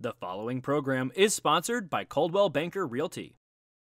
The following program is sponsored by Coldwell Banker Realty.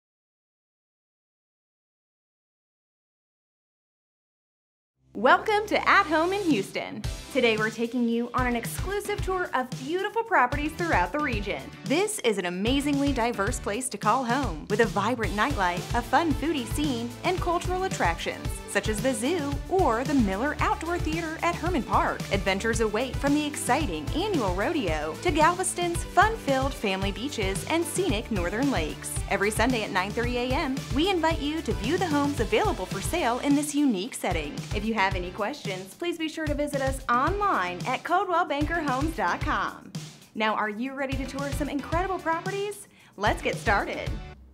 Welcome to At Home in Houston. Today we're taking you on an exclusive tour of beautiful properties throughout the region. This is an amazingly diverse place to call home, with a vibrant nightlife, a fun foodie scene, and cultural attractions such as the zoo or the Miller Outdoor Theater at Herman Park. Adventures await from the exciting annual rodeo to Galveston's fun-filled family beaches and scenic northern lakes. Every Sunday at 9:30 a.m., we invite you to view the homes available for sale in this unique setting. If you have any questions, please be sure to visit us online at ColdwellBankerHomes.com. Now, are you ready to tour some incredible properties? Let's get started.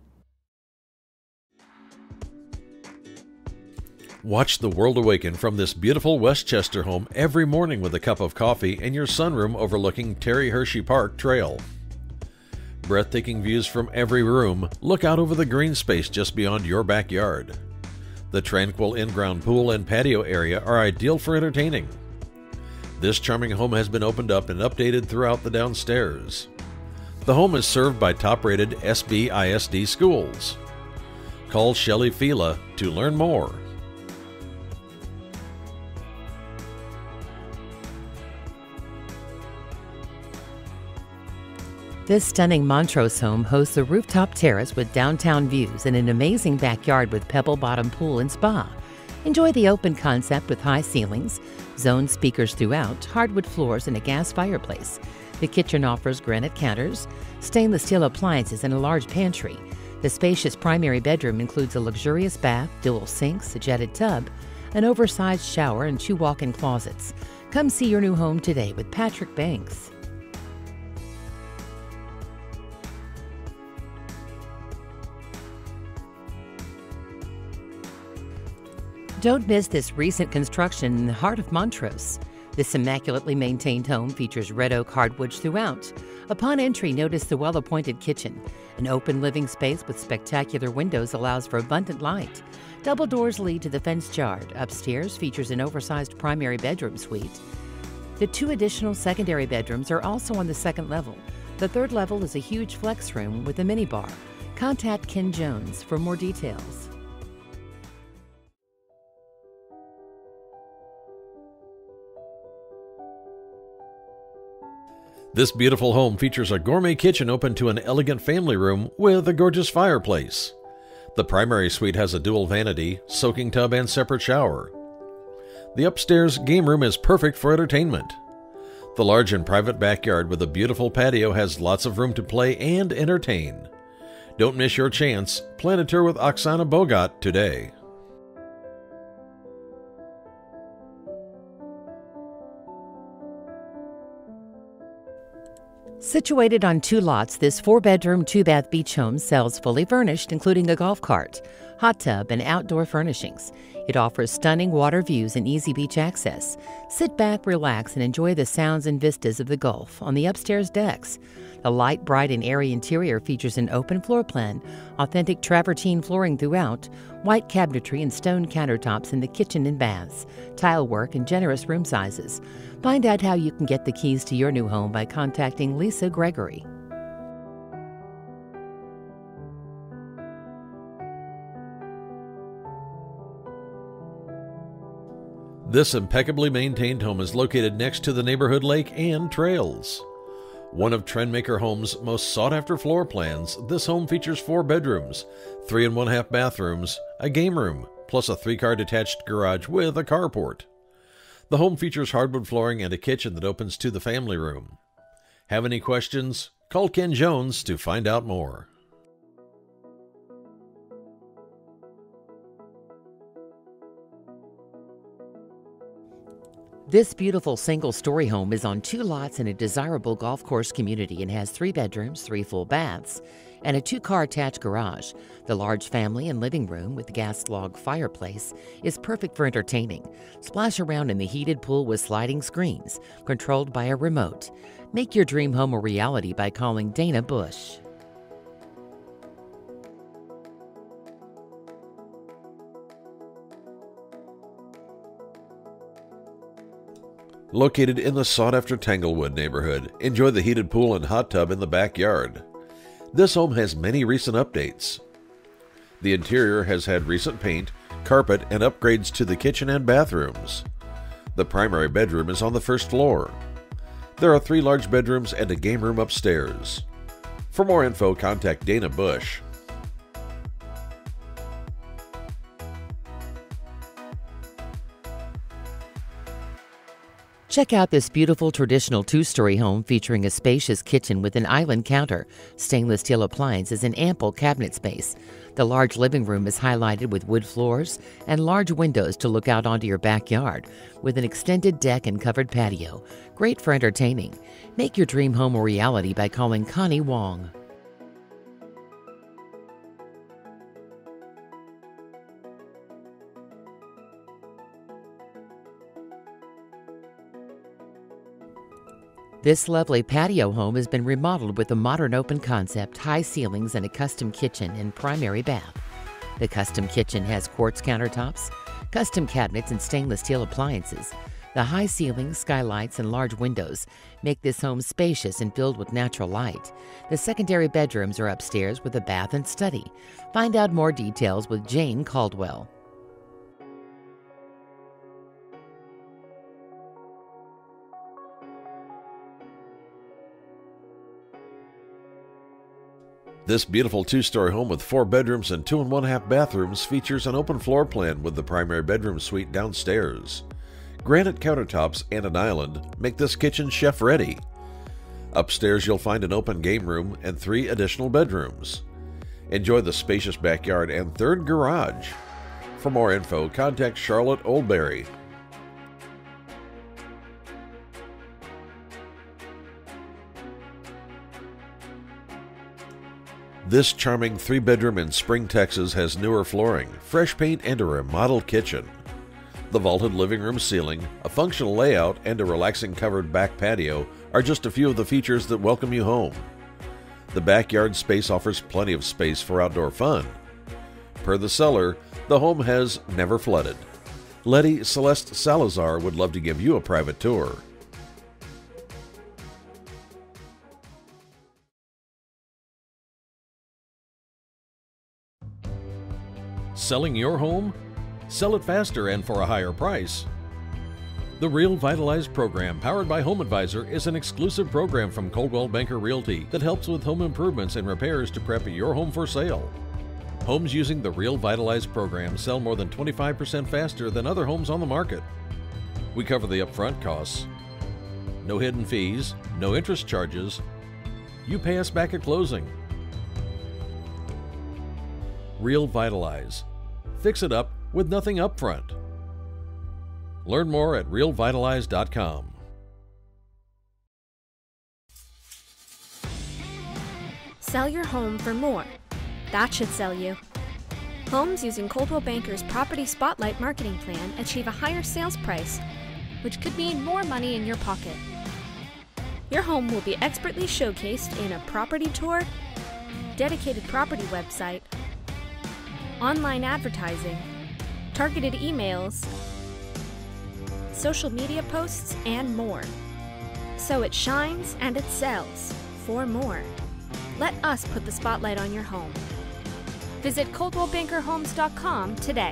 Watch the world awaken from this beautiful Westchester home every morning with a cup of coffee in your sunroom overlooking Terry Hershey Park Trail. Breathtaking views from every room look out over the green space just beyond your backyard. The tranquil in-ground pool and patio area are ideal for entertaining. This charming home has been opened up and updated throughout the downstairs. The home is served by top-rated SBISD schools. Call Shelley Fila to learn more. This stunning Montrose home hosts a rooftop terrace with downtown views and an amazing backyard with pebble bottom pool and spa. Enjoy the open concept with high ceilings, zone speakers throughout, hardwood floors, and a gas fireplace. The kitchen offers granite counters, stainless steel appliances, and a large pantry. The spacious primary bedroom includes a luxurious bath, dual sinks, a jetted tub, an oversized shower, and 2 walk-in closets. Come see your new home today with Patrick Banks. Don't miss this recent construction in the heart of Montrose. This immaculately maintained home features red oak hardwoods throughout. Upon entry, notice the well-appointed kitchen. An open living space with spectacular windows allows for abundant light. Double doors lead to the fenced yard. Upstairs features an oversized primary bedroom suite. The 2 additional secondary bedrooms are also on the second level. The third level is a huge flex room with a minibar. Contact Ken Jones for more details. This beautiful home features a gourmet kitchen open to an elegant family room with a gorgeous fireplace. The primary suite has a dual vanity, soaking tub, and separate shower. The upstairs game room is perfect for entertainment. The large and private backyard with a beautiful patio has lots of room to play and entertain. Don't miss your chance. Plan a tour with Oksana Bogat today. Situated on 2 lots, this 4-bedroom, 2-bath beach home sells fully furnished, including a golf cart, hot tub, and outdoor furnishings. It offers stunning water views and easy beach access. Sit back, relax, and enjoy the sounds and vistas of the Gulf on the upstairs decks. The light, bright, and airy interior features an open floor plan, authentic travertine flooring throughout, white cabinetry and stone countertops in the kitchen and baths, tile work, and generous room sizes. Find out how you can get the keys to your new home by contacting Lisa Gregory. This impeccably maintained home is located next to the neighborhood lake and trails. One of Trendmaker Homes' most sought-after floor plans, this home features 4 bedrooms, 3 1/2 bathrooms, a game room, plus a 3-car detached garage with a carport. The home features hardwood flooring and a kitchen that opens to the family room. Have any questions? Call Ken Jones to find out more. This beautiful single-story home is on 2 lots in a desirable golf course community and has 3 bedrooms, 3 full baths, and a 2-car attached garage. The large family and living room with gas log fireplace is perfect for entertaining. Splash around in the heated pool with sliding screens, controlled by a remote. Make your dream home a reality by calling Dana Bush. Located in the sought-after Tanglewood neighborhood, enjoy the heated pool and hot tub in the backyard. This home has many recent updates. The interior has had recent paint, carpet, and upgrades to the kitchen and bathrooms. The primary bedroom is on the first floor. There are 3 large bedrooms and a game room upstairs. For more info, contact Dana Bush. Check out this beautiful traditional 2-story home featuring a spacious kitchen with an island counter, stainless steel appliances, and ample cabinet space. The large living room is highlighted with wood floors and large windows to look out onto your backyard, with an extended deck and covered patio. Great for entertaining. Make your dream home a reality by calling Connie Wong. This lovely patio home has been remodeled with a modern open concept, high ceilings, and a custom kitchen and primary bath. The custom kitchen has quartz countertops, custom cabinets, and stainless steel appliances. The high ceilings, skylights, and large windows make this home spacious and filled with natural light. The secondary bedrooms are upstairs with a bath and study. Find out more details with Jane Caldwell. This beautiful 2-story home with 4 bedrooms and 2 1/2 bathrooms features an open floor plan with the primary bedroom suite downstairs. Granite countertops and an island make this kitchen chef-ready. Upstairs you'll find an open game room and 3 additional bedrooms. Enjoy the spacious backyard and 3rd garage. For more info, contact Charlotte Oldbury. This charming 3-bedroom in Spring, Texas has newer flooring, fresh paint, and a remodeled kitchen. The vaulted living room ceiling, a functional layout, and a relaxing covered back patio are just a few of the features that welcome you home. The backyard space offers plenty of space for outdoor fun. Per the seller, the home has never flooded. Letty Celeste Salazar would love to give you a private tour. Selling your home? Sell it faster and for a higher price. The Real Vitalize program, powered by Home Advisor, is an exclusive program from Coldwell Banker Realty that helps with home improvements and repairs to prep your home for sale. Homes using the Real Vitalize program sell more than 25% faster than other homes on the market. We cover the upfront costs, no hidden fees, no interest charges. You pay us back at closing. Real Vitalize. Fix it up with nothing upfront. Learn more at realvitalize.com. Sell your home for more. That should sell you. Homes using Coldwell Banker's Property Spotlight marketing plan achieve a higher sales price, which could mean more money in your pocket. Your home will be expertly showcased in a property tour, dedicated property website, online advertising, targeted emails, social media posts, and more. So it shines and it sells for more. Let us put the spotlight on your home. Visit ColdwellBankerHomes.com today.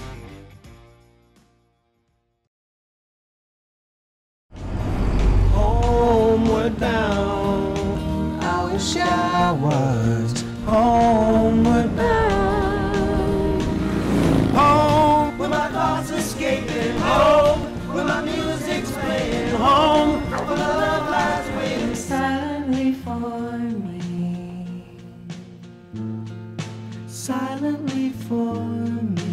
Homeward bound, I wish I was homeward bound. Home, where my thoughts escaping. Home, where my music's playing. Home, where my love lies waiting silently for me. Silently for me.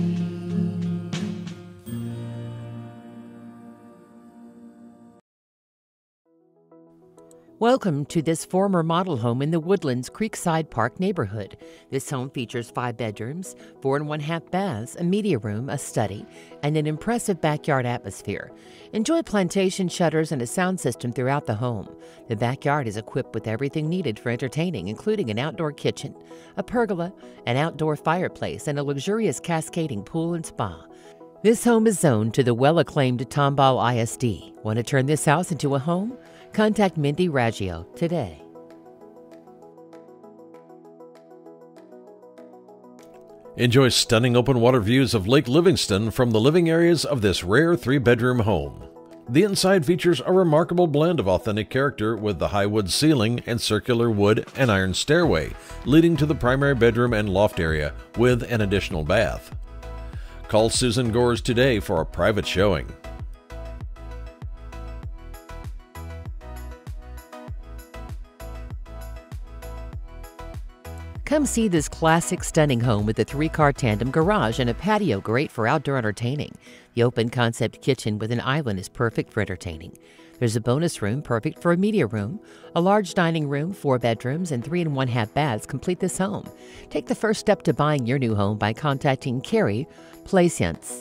Welcome to this former model home in the Woodlands Creekside Park neighborhood. This home features 5 bedrooms, 4 1/2 baths, a media room, a study, and an impressive backyard atmosphere. Enjoy plantation shutters and a sound system throughout the home. The backyard is equipped with everything needed for entertaining, including an outdoor kitchen, a pergola, an outdoor fireplace, and a luxurious cascading pool and spa. This home is zoned to the well-acclaimed Tomball ISD. Want to turn this house into a home? Contact Mindy Raggio today. Enjoy stunning open water views of Lake Livingston from the living areas of this rare 3-bedroom home. The inside features a remarkable blend of authentic character with the high wood ceiling and circular wood and iron stairway leading to the primary bedroom and loft area with an additional bath. Call Susan Gores today for a private showing. Come see this classic, stunning home with a 3-car tandem garage and a patio great for outdoor entertaining. The open concept kitchen with an island is perfect for entertaining. There's a bonus room perfect for a media room. A large dining room, 4 bedrooms, and 3 1/2 baths complete this home. Take the first step to buying your new home by contacting Carrie Plaisance.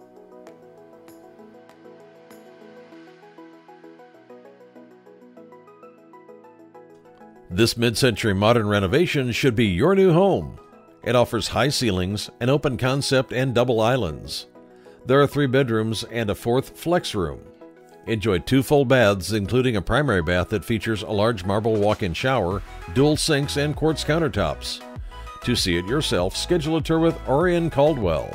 This mid-century modern renovation should be your new home. It offers high ceilings, an open concept, and double islands. There are 3 bedrooms and a 4th flex room. Enjoy 2 full baths, including a primary bath that features a large marble walk-in shower, dual sinks, and quartz countertops. To see it yourself, schedule a tour with Orion Caldwell.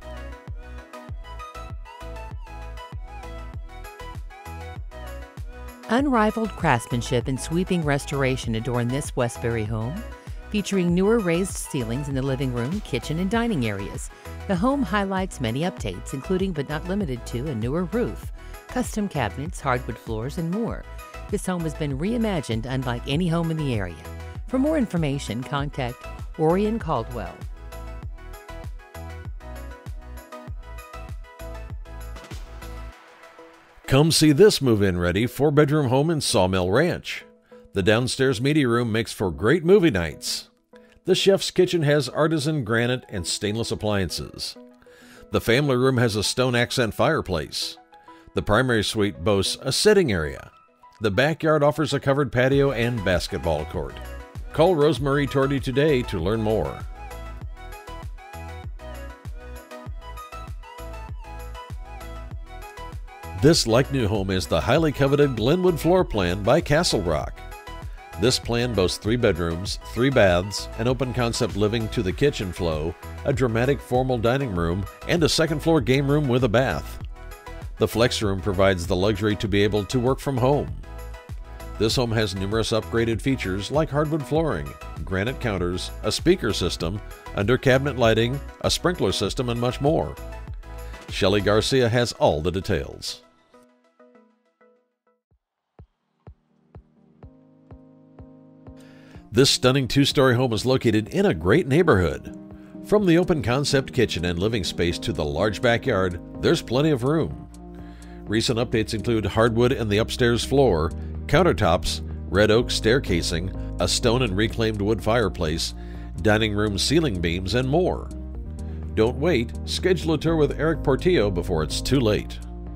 Unrivaled craftsmanship and sweeping restoration adorn this Westbury home, featuring newer raised ceilings in the living room, kitchen, and dining areas. The home highlights many updates, including but not limited to a newer roof, custom cabinets, hardwood floors, and more. This home has been reimagined unlike any home in the area. For more information, contact Orion Caldwell. Come see this move-in ready 4-bedroom home in Sawmill Ranch. The downstairs media room makes for great movie nights. The chef's kitchen has artisan granite and stainless appliances. The family room has a stone accent fireplace. The primary suite boasts a sitting area. The backyard offers a covered patio and basketball court. Call Rosemarie Tordy today to learn more. This like-new home is the highly coveted Glenwood floor plan by Castle Rock. This plan boasts 3 bedrooms, 3 baths, an open concept living to the kitchen flow, a dramatic formal dining room, and a second-floor game room with a bath. The flex room provides the luxury to be able to work from home. This home has numerous upgraded features like hardwood flooring, granite counters, a speaker system, under-cabinet lighting, a sprinkler system, and much more. Shelley Garcia has all the details. This stunning 2-story home is located in a great neighborhood. From the open concept kitchen and living space to the large backyard, there's plenty of room. Recent updates include hardwood in the upstairs floor, countertops, red oak stair casing, a stone and reclaimed wood fireplace, dining room ceiling beams, and more. Don't wait, schedule a tour with Eric Portillo before it's too late.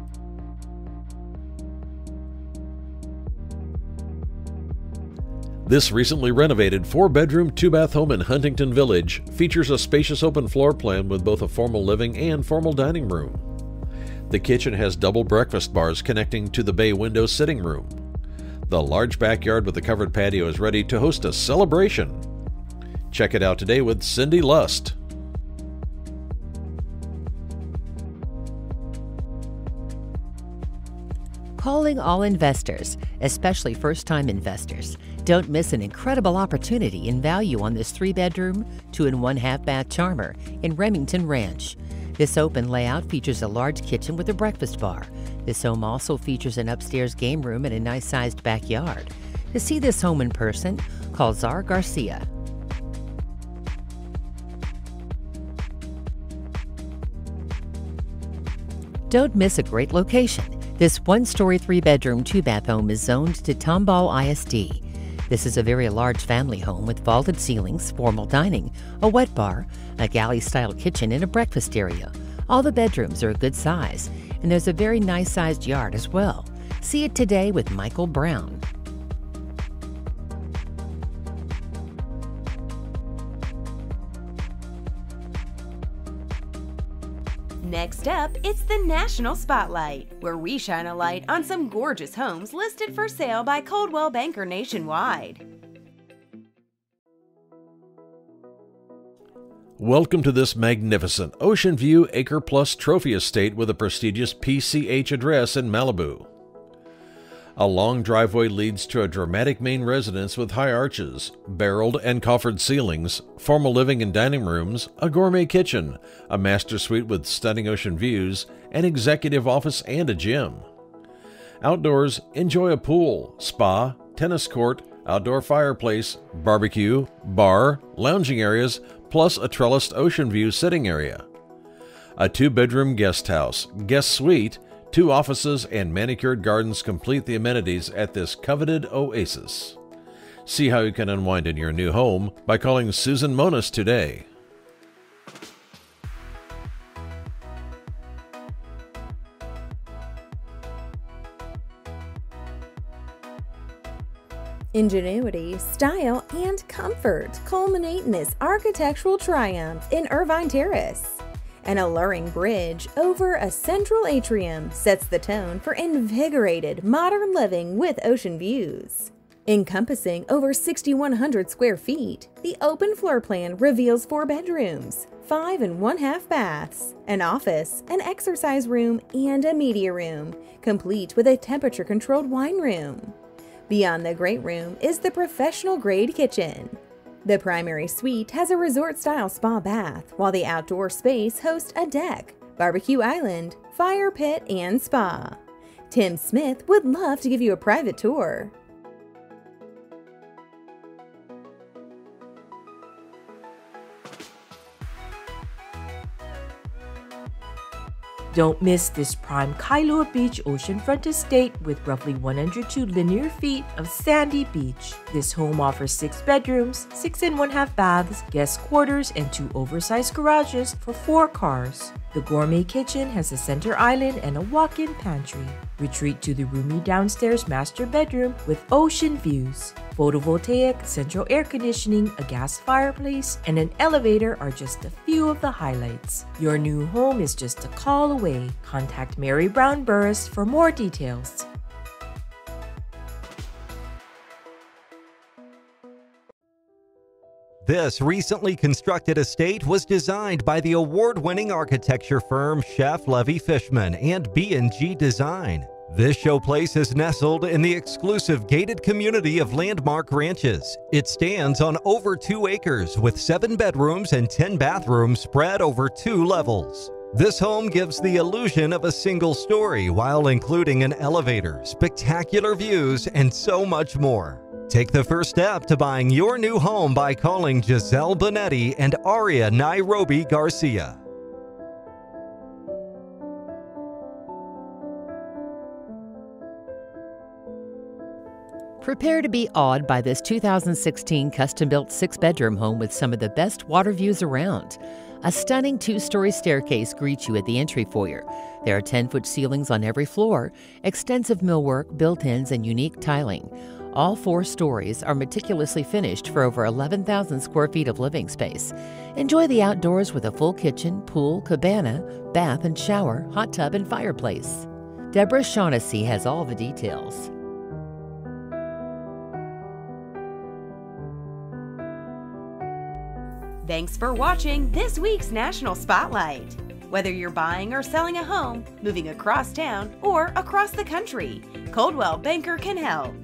This recently renovated 4-bedroom, 2-bath home in Huntington Village features a spacious open floor plan with both a formal living and formal dining room. The kitchen has double breakfast bars connecting to the bay window sitting room. The large backyard with a covered patio is ready to host a celebration. Check it out today with Cindy Lust. Calling all investors, especially first-time investors. Don't miss an incredible opportunity in value on this 3-bedroom, 2 1/2 bath charmer in Remington Ranch. This open layout features a large kitchen with a breakfast bar. This home also features an upstairs game room and a nice-sized backyard. To see this home in person, call Zar Garcia. Don't miss a great location. This 1-story, 3-bedroom, 2-bath home is zoned to Tomball ISD. This is a very large family home with vaulted ceilings, formal dining, a wet bar, a galley-style kitchen, and a breakfast area. All the bedrooms are a good size, and there's a very nice-sized yard as well. See it today with Michael Brown. Next up, it's the National Spotlight, where we shine a light on some gorgeous homes listed for sale by Coldwell Banker nationwide. Welcome to this magnificent Ocean View Acre Plus Trophy Estate with a prestigious PCH address in Malibu. A long driveway leads to a dramatic main residence with high arches, barreled and coffered ceilings, formal living and dining rooms, a gourmet kitchen, a master suite with stunning ocean views, an executive office, and a gym. Outdoors, enjoy a pool, spa, tennis court, outdoor fireplace, barbecue, bar, lounging areas, plus a trellised ocean view sitting area. A 2-bedroom guest house, guest suite, 2 offices, and manicured gardens complete the amenities at this coveted oasis. See how you can unwind in your new home by calling Susan Monis today. Ingenuity, style, and comfort culminate in this architectural triumph in Irvine Terrace. An alluring bridge over a central atrium sets the tone for invigorated modern living with ocean views. Encompassing over 6,100 square feet, the open floor plan reveals 4 bedrooms, 5 1/2 baths, an office, an exercise room, and a media room, complete with a temperature-controlled wine room. Beyond the great room is the professional-grade kitchen. The primary suite has a resort-style spa bath, while the outdoor space hosts a deck, barbecue island, fire pit, and spa. Tim Smith would love to give you a private tour. Don't miss this prime Kailua Beach oceanfront estate with roughly 102 linear feet of sandy beach. This home offers 6 bedrooms, 6 1/2 baths, guest quarters, and 2 oversized garages for 4 cars. The gourmet kitchen has a center island and a walk-in pantry. Retreat to the roomy downstairs master bedroom with ocean views. Photovoltaic, central air conditioning, a gas fireplace, and an elevator are just a few of the highlights. Your new home is just a call away. Contact Mary Brown Burris for more details. This recently constructed estate was designed by the award-winning architecture firm Chef Levy Fishman and B&G Design. This showplace is nestled in the exclusive gated community of Landmark Ranches. It stands on over 2 acres with 7 bedrooms and 10 bathrooms spread over 2 levels. This home gives the illusion of a single story while including an elevator, spectacular views, and so much more. Take the first step to buying your new home by calling Giselle Bonetti and Aria Nairobi Garcia. Prepare to be awed by this 2016 custom-built 6-bedroom home with some of the best water views around. A stunning 2-story staircase greets you at the entry foyer. There are 10-foot ceilings on every floor, extensive millwork, built-ins, and unique tiling. All 4 stories are meticulously finished for over 11,000 square feet of living space. Enjoy the outdoors with a full kitchen, pool, cabana, bath and shower, hot tub, and fireplace. Deborah Shaughnessy has all the details. Thanks for watching this week's National Spotlight. Whether you're buying or selling a home, moving across town, or across the country, Coldwell Banker can help.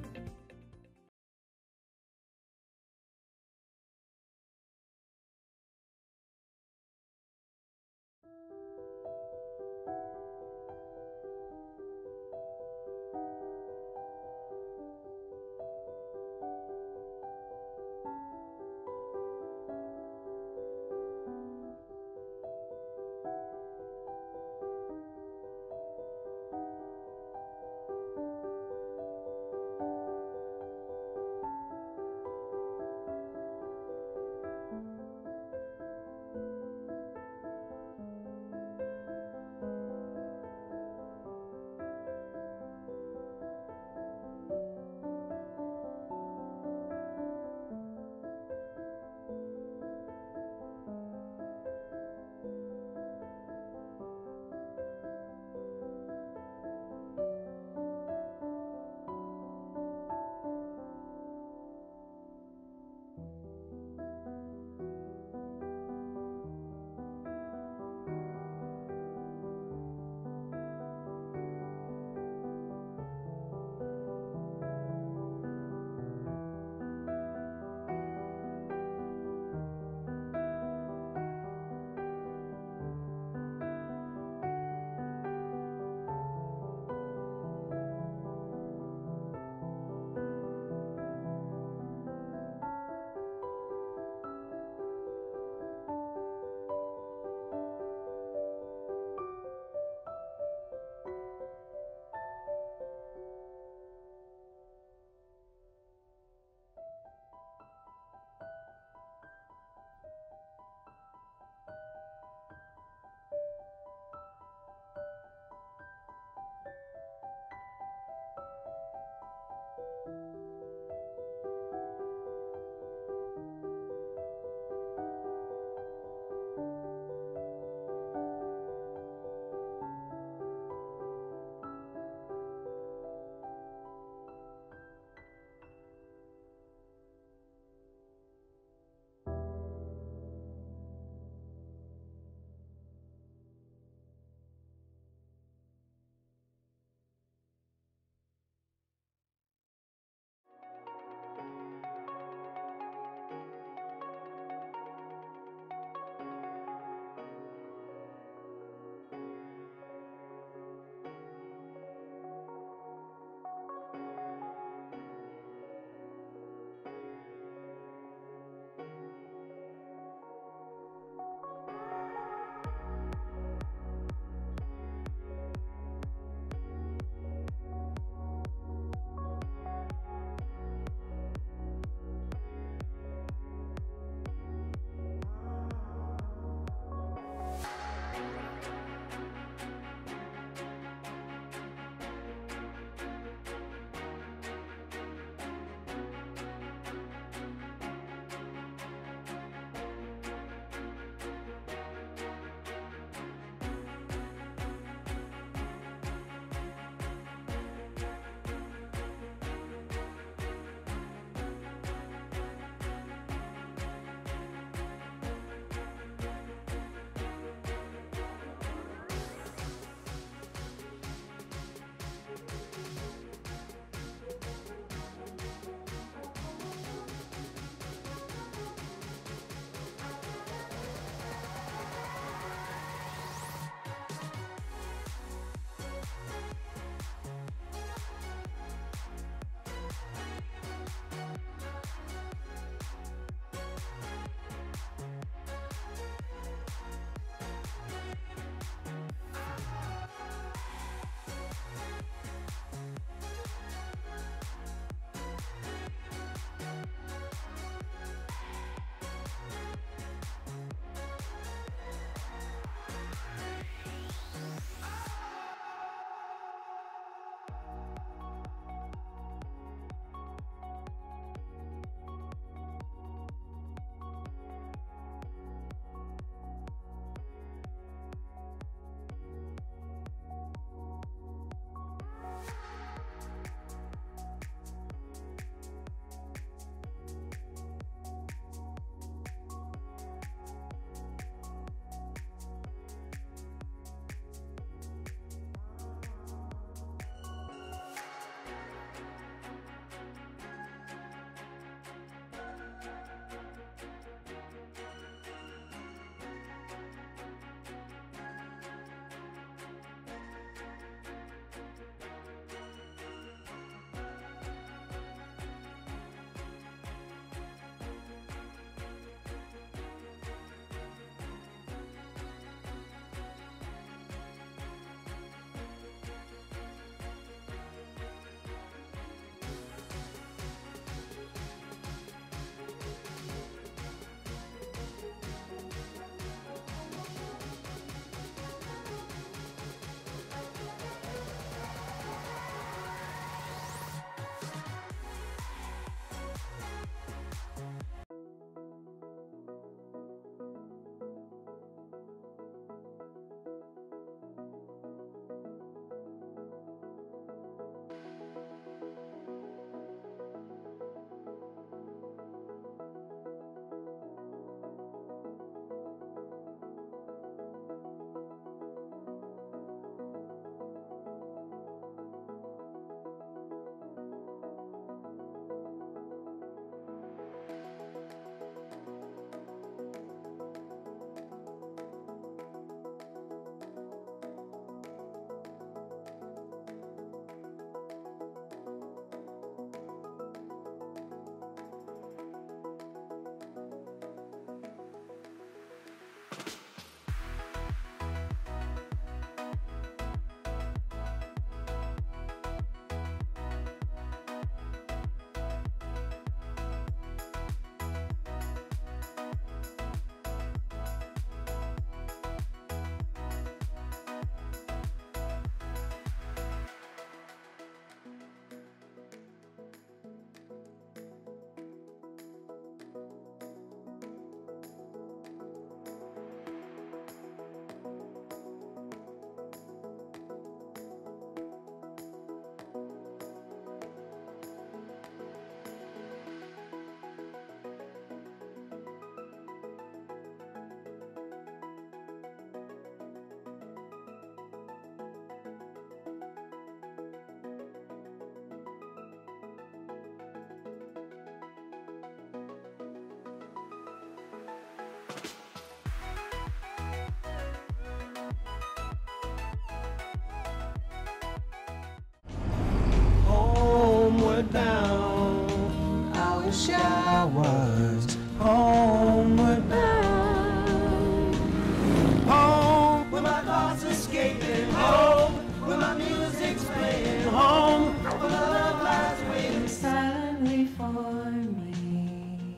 the showers, homeward bound. Home, where my thoughts escaping. Home, where my music's playing. Home, where my love lies waiting silently for me.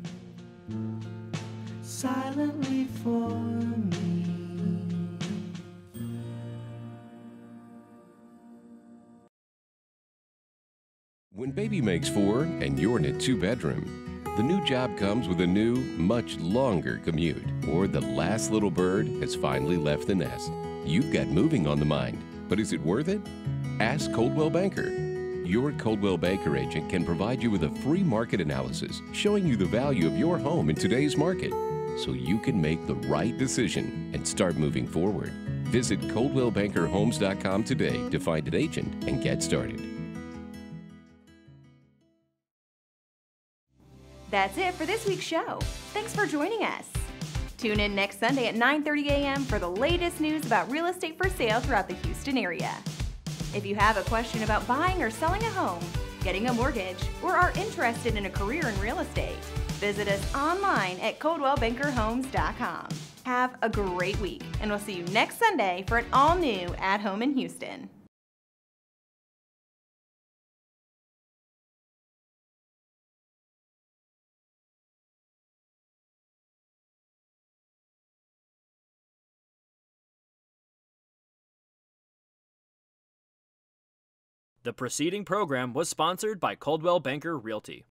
Silently for me. When baby makes 4 and you're in a 2-bedroom, the new job comes with a new, much longer commute, or the last little bird has finally left the nest. You've got moving on the mind, but is it worth it? Ask Coldwell Banker. Your Coldwell Banker agent can provide you with a free market analysis showing you the value of your home in today's market, so you can make the right decision and start moving forward. Visit ColdwellBankerHomes.com today to find an agent and get started. That's it for this week's show. Thanks for joining us. Tune in next Sunday at 9:30 a.m. for the latest news about real estate for sale throughout the Houston area. If you have a question about buying or selling a home, getting a mortgage, or are interested in a career in real estate, visit us online at ColdwellBankerHomes.com. Have a great week, and we'll see you next Sunday for an all-new At Home in Houston. The preceding program was sponsored by Coldwell Banker Realty.